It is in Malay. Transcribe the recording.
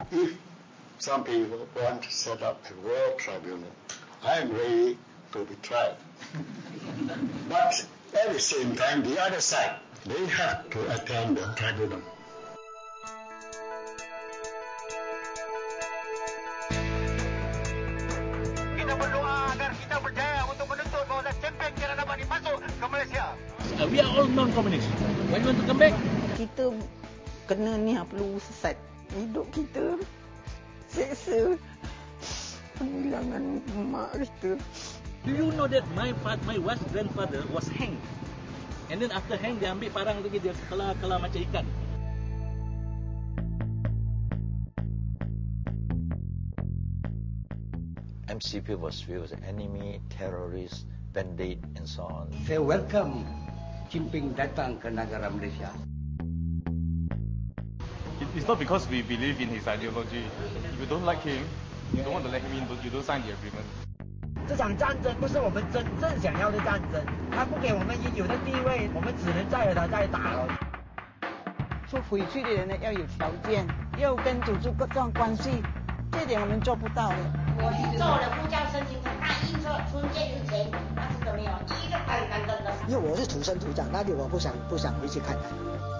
If some people want to set up a war tribunal, I am ready to be tried. But at the same time, the other side, they have to attend the tribunal. Kita berdoa agar kita berjaya untuk menuntut bahawa champion kita dapat dimasuk ke Malaysia. We are all non-communist. When you want to come back? Kita kena ni perlu sesat. Hidup kita seksa penghilangan mak kita. Do you know that my wife's grandfather was hanged? And then after hang, dia ambil parang lagi, dia kelar macam ikan. MCP was viewed as an enemy, terrorist, bandit and so on. Saya welcome Jinping datang ke negara Malaysia. It's not because we believe in his ideology. If you don't like him, you don't want to let him in, you don't sign the agreement. 这场战争不是我们真正想要的战争，他不给我们应有的地位，我们只能载着他再打了。 说回去的人呢要有条件，要跟祖宗各段关系，这点我们做不到的。 我去做了护照申请，他印说春节之前，但是都没有一个敢跟的。 因为我是土生土长，那里我不想回去看。